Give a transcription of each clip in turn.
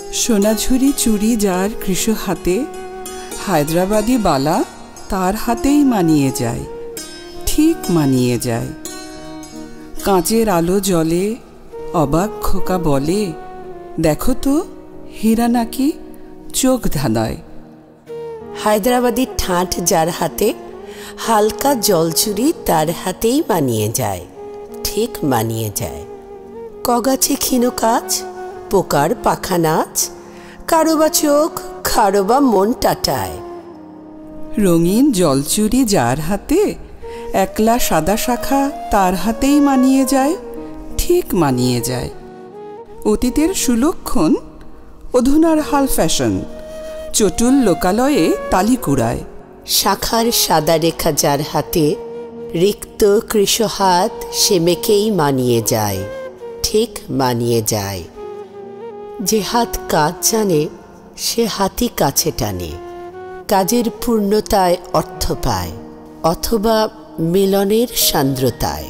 সোনাঝুরি চুড়ি যার কৃষ হাতে, হায়দ্রাবাদি বালা তার হাতেই মানিয়ে যায়, ঠিক মানিয়ে যায়। কাঁচের আলো জ্বলে, অবাক খোকা বলে, দেখো তো হীরা নাকি, চোখ ধাঁধায়। হায়দ্রাবাদি ঠাঁট যার হাতে, হালকা জলচুরি তার হাতেই মানিয়ে যায়, ঠিক মানিয়ে যায়। কগাছে ক্ষীণ কাজ, পোকার পাখা নাচ, কারো বা চোখ, কারো বা মন টাটায়। রঙিন জলচুরি যার হাতে, একলা সাদা শাখা তার হাতেই মানিয়ে যায়, ঠিক মানিয়ে যায়। অতীতের সুলক্ষণ অধুনার হাল ফ্যাশন, চটুল লোকালয়ে তালি কুড়ায়। শাখার সাদা রেখা যার হাতে, রিক্ত কৃষ হাত সে মেকেই মানিয়ে যায়, ঠিক মানিয়ে যায়। যে হাত কাজ জানে সে হাতই কাছে টানে, কাজের পূর্ণতায় অর্থ পায়, অথবা মিলনের সান্দ্রতায়।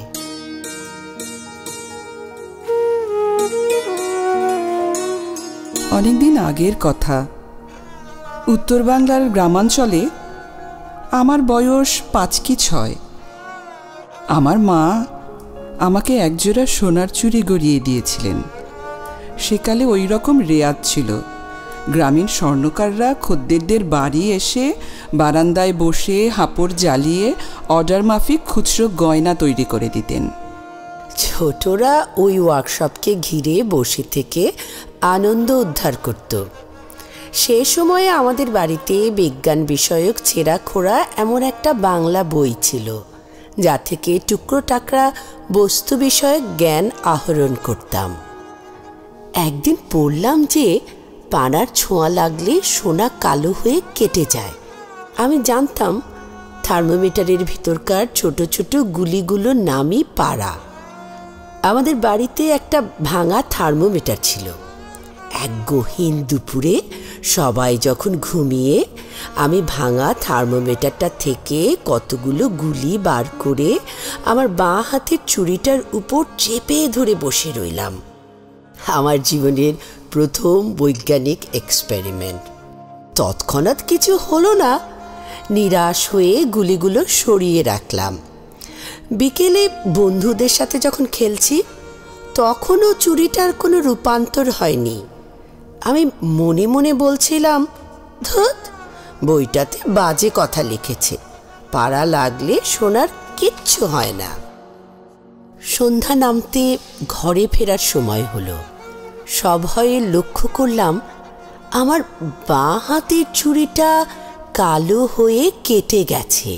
অনেকদিন আগের কথা, উত্তর বাংলার গ্রামাঞ্চলে আমার বয়স 5 কি 6। আমার মা আমাকে একজোড়া সোনার চুড়ি গড়িয়ে দিয়েছিলেন। সেকালে ওই রকম রেয়াত ছিল, গ্রামীণ স্বর্ণকাররা খদ্দেরদের বাড়ি এসে বারান্দায় বসে হাঁপড় জ্বালিয়ে অর্ডার মাফিক খুচরো গয়না তৈরি করে দিতেন। ছোটরা ওই ওয়ার্কশপকে ঘিরে বসে থেকে আনন্দ উদ্ধার করত। সে সময়ে আমাদের বাড়িতে বিজ্ঞান বিষয়ক ছেঁড়া খোড়া এমন একটা বাংলা বই ছিল, যা থেকে টুকরো টাকরা বস্তু বিষয়ক জ্ঞান আহরণ করতাম। একদিন পড়লাম যে পানার ছোঁয়া লাগলে সোনা কালো হয়ে কেটে যায়। আমি জানতাম থার্মোমিটারের ভিতরকার ছোট ছোট গুলিগুলোর নামই পাড়া। আমাদের বাড়িতে একটা ভাঙা থার্মোমিটার ছিল। এক গহীন দুপুরে সবাই যখন ঘুমিয়ে, আমি ভাঙা থার্মোমিটারটা থেকে কতগুলো গুলি বার করে আমার বাঁ হাতের চুড়িটার উপর চেপে ধরে বসে রইলাম। আমার জীবনের প্রথম বৈজ্ঞানিক এক্সপেরিমেন্ট। তৎক্ষণাৎ কিছু হলো না, নিরাশ হয়ে গুলিগুলো সরিয়ে রাখলাম। বিকেলে বন্ধুদের সাথে যখন খেলছি, তখনও চুড়িটার কোনো রূপান্তর হয়নি। আমি মনে মনে বলছিলাম, ধুত, বইটাতে বাজে কথা লিখেছে, পাড়া লাগলে সোনার কিচ্ছু হয় না। সন্ধ্যা নামতে ঘরে ফেরার সময় হলো। সভয়ে লক্ষ্য করলাম আমার বাঁ হাতের চুড়িটা কালো হয়ে কেটে গেছে।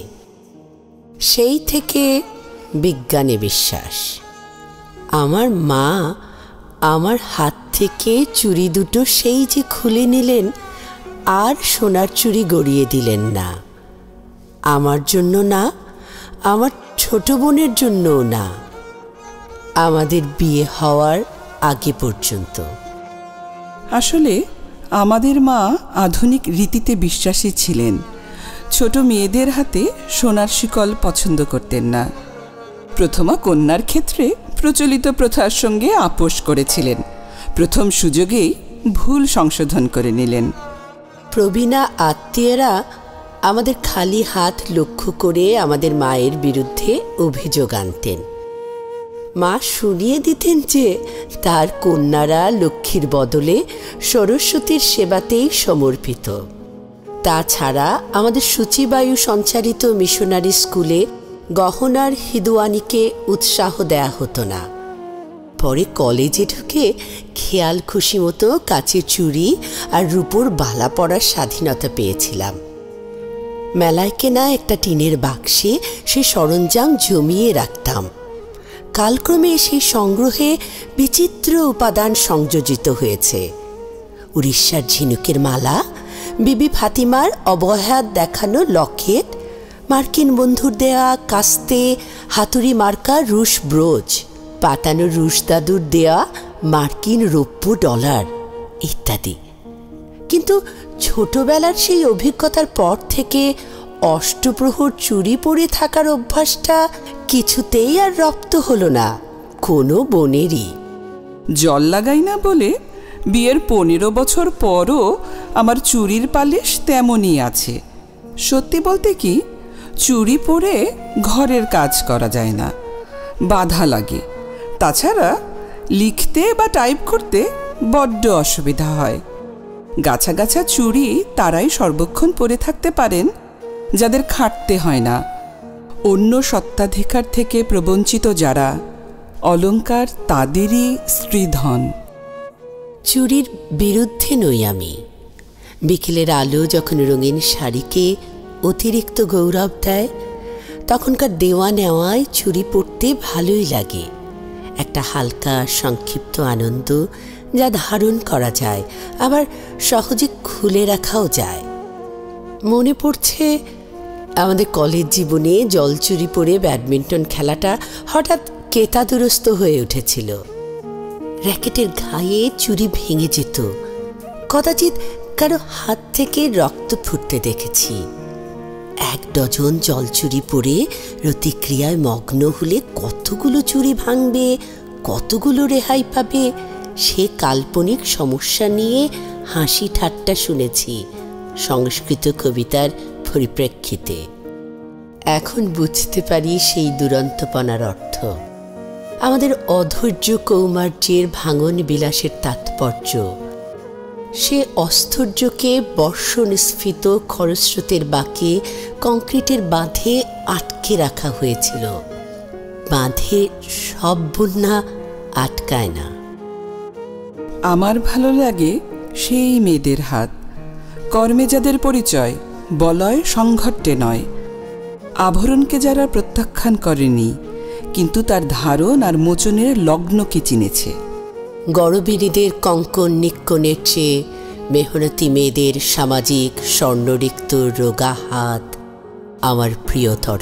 সেই থেকে বিজ্ঞানে বিশ্বাস। আমার মা আমার হাত থেকে চুড়ি দুটো সেই যে খুলে নিলেন, আর সোনার চুড়ি গড়িয়ে দিলেন না। আমার জন্য না, আমার ছোট বোনের জন্যও না, আমাদের বিয়ে হওয়ার আগে পর্যন্ত। আসলে আমাদের মা আধুনিক রীতিতে বিশ্বাসী ছিলেন। ছোট মেয়েদের হাতে সোনার শিকল পছন্দ করতেন না। প্রথমা কন্যার ক্ষেত্রে প্রচলিত প্রথার সঙ্গে আপোষ করেছিলেন। প্রথম সুযোগেই ভুল সংশোধন করে নিলেন। প্রবীণা আত্মীয়রা আমাদের খালি হাত লক্ষ্য করে আমাদের মায়ের বিরুদ্ধে অভিযোগ আনতেন। মা শুনিয়ে দিতেন যে তার কন্যারা লক্ষ্মীর বদলে সরস্বতীর সেবাতেই সমর্পিত। তাছাড়া আমাদের সূচিবায়ু সঞ্চারিত মিশনারি স্কুলে গহনার হিদুয়ানিকে উৎসাহ দেয়া হতো না। পরে কলেজে ঢুকে খেয়াল খুশি মতো কাচের চুড়ি আর রূপোর বালা পরার স্বাধীনতা পেয়েছিলাম। মেলায় কেনা একটা টিনের বাক্সে সে সরঞ্জাম জমিয়ে রাখতাম। কালক্রমে সেই সংগ্রহে বিচিত্র উপাদান সংযোজিত হয়েছে। উড়িষ্যার ঝিনুকের মালা, বিবি ফাতিমার অবহেলা দেখানো লকেট, মার্কিন বন্ধুর দেয়া কাস্তে হাতুড়ি মার্কা রুশ ব্রোচ, পাতানো রুশ দাদুর দেয়া মার্কিন রৌপ্য ডলার ইত্যাদি। কিন্তু ছোটবেলার সেই অভিজ্ঞতার পর থেকে অষ্টপ্রহর চুরি পরে থাকার অভ্যাসটা কিছুতেই আর রপ্ত হলো না কোনো বোনেরই। জল লাগাই না বলে বিয়ের 15 বছর পরও আমার চুড়ির পালিশ তেমনই আছে। সত্যি বলতে কি, চুড়ি পরে ঘরের কাজ করা যায় না, বাধা লাগে। তাছাড়া লিখতে বা টাইপ করতে বড্ড অসুবিধা হয়। গাছা গাছা চুড়ি তারাই সর্বক্ষণ পরে থাকতে পারেন যাদের খাটতে হয় না। অন্য সত্ত্বাধিকার থেকে প্রবঞ্চিত যারা, অলংকার তাদেরই স্ত্রীধন। চুরির বিরুদ্ধে নই আমি। বিকেলের আলো যখন রঙিন শাড়িকে অতিরিক্ত গৌরব দেয়, তখনকার দেওয়া নেওয়ায় চুরি পরতে ভালোই লাগে। একটা হালকা সংক্ষিপ্ত আনন্দ যা ধারণ করা যায়, আবার সহজে খুলে রাখাও যায়। মনে পড়ছে আমাদের কলেজ জীবনে জলচুরি পরে ব্যাডমিন্টন খেলাটা হঠাৎ কেতাদুরস্ত হয়ে উঠেছিল। র্যাকেটের ঘায়ে চুরি ভেঙে যেত, কদাচিৎ কারো হাত থেকে রক্ত ফুটতে দেখেছি। 1 ডজন জলচুরি পরে প্রতিক্রিয়ায় মগ্ন হলে কতগুলো চুরি ভাঙবে, কতগুলো রেহাই পাবে, সে কাল্পনিক সমস্যা নিয়ে হাসি ঠাট্টা শুনেছি সংস্কৃত কবিতার পরিপ্রেক্ষিতে। এখন বুঝতে পারি সেই দুরন্তপনার অর্থ। আমাদের অধৈর্য কৌমার্যের ভাঙন বিলাসের তাৎপর্য। সে অস্থৈর্যকে বর্ষনিস্ফীত খরস্রোতের বাঁকে কংক্রিটের বাঁধে আটকে রাখা হয়েছিল। বাঁধে সব বন্যা আটকায় না। আমার ভালো লাগে সেই মেয়েদের হাত, কর্মে যাদের পরিচয়, বলয় সংঘট্টে নয়। আভরণকে যারা প্রত্যাখ্যান করেনি, কিন্তু তার ধারণ আর মোচনের লগ্নকে চিনেছে। গড়বিড়িদের কঙ্কন নিক্কনের চেয়ে মেহনতি মেয়েদের সামাজিক স্বর্ণরিক্ত রোগা হাত আমার প্রিয়তর।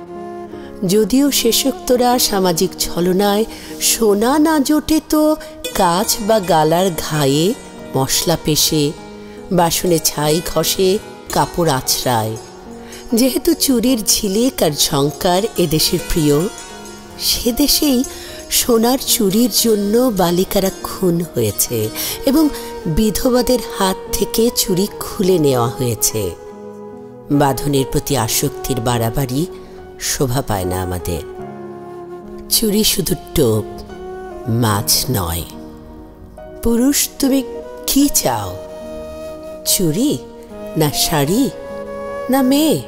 যদিও শেষোক্তরা সামাজিক ছলনায় সোনা না জোটে তো কাচ বা গালার ঘায়ে মশলা পেশে, বাসনে ছাই ঘষে, কাপড় আছড়ায়। যেহেতু চুরির ঝিলিক আর ঝংকার এদেশের প্রিয়, সে দেশেই সোনার চুরির জন্য বালিকারা খুন হয়েছে এবং বিধবাদের হাত থেকে চুরি খুলে নেওয়া হয়েছে। বাঁধনের প্রতি আসক্তির বাড়াবাড়ি শোভা পায় না আমাদের। চুরি শুধু টোপ, মাছ নয়। পুরুষ তুমি কি চাও? চুরি না শাড়ি না মেয়ে?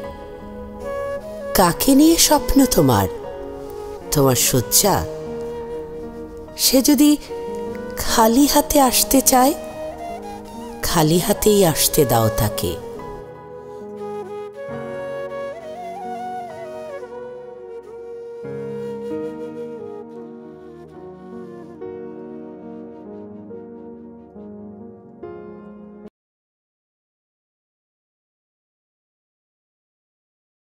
কাকে নিয়ে স্বপ্ন তোমার? তোমার শয্যা? সে যদি খালি হাতে আসতে চায়, খালি হাতেই আসতে দাও তাকে।